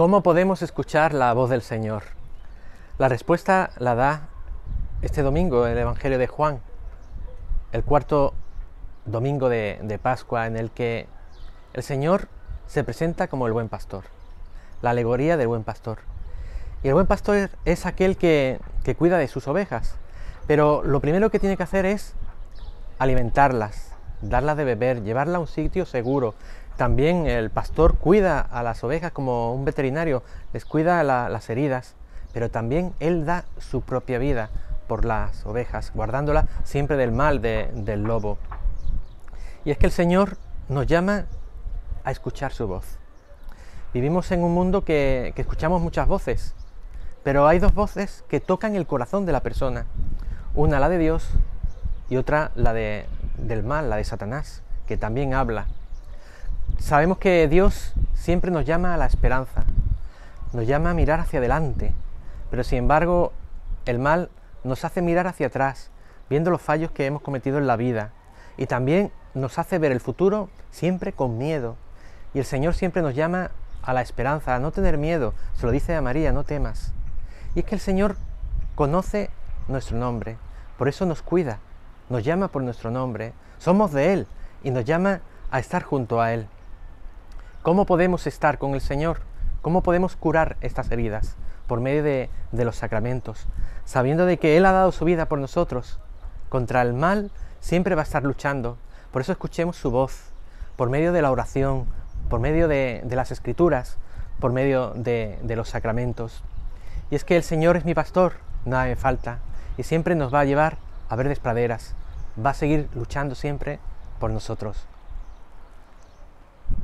¿Cómo podemos escuchar la voz del Señor? La respuesta la da este domingo el Evangelio de Juan, el cuarto domingo de Pascua, en el que el Señor se presenta como el buen pastor, la alegoría del buen pastor. Y el buen pastor es aquel que cuida de sus ovejas, pero lo primero que tiene que hacer es alimentarlas, darlas de beber, llevarlas a un sitio seguro. También el pastor cuida a las ovejas como un veterinario, les cuida las heridas, pero también él da su propia vida por las ovejas, guardándolas siempre del mal del lobo. Y es que el Señor nos llama a escuchar su voz. Vivimos en un mundo que escuchamos muchas voces, pero hay dos voces que tocan el corazón de la persona. Una la de Dios y otra la del mal, la de Satanás, que también habla. Sabemos que Dios siempre nos llama a la esperanza, nos llama a mirar hacia adelante, pero sin embargo el mal nos hace mirar hacia atrás, viendo los fallos que hemos cometido en la vida, y también nos hace ver el futuro siempre con miedo. Y el Señor siempre nos llama a la esperanza, a no tener miedo. Se lo dice a María: no temas. Y es que el Señor conoce nuestro nombre, por eso nos cuida, nos llama por nuestro nombre, somos de Él y nos llama a estar junto a Él. ¿Cómo podemos estar con el Señor? ¿Cómo podemos curar estas heridas? Por medio de los sacramentos, sabiendo de que Él ha dado su vida por nosotros. Contra el mal siempre va a estar luchando, por eso escuchemos su voz, por medio de la oración, por medio de las Escrituras, por medio de los sacramentos. Y es que el Señor es mi pastor, nada me falta, y siempre nos va a llevar a verdes praderas, va a seguir luchando siempre por nosotros.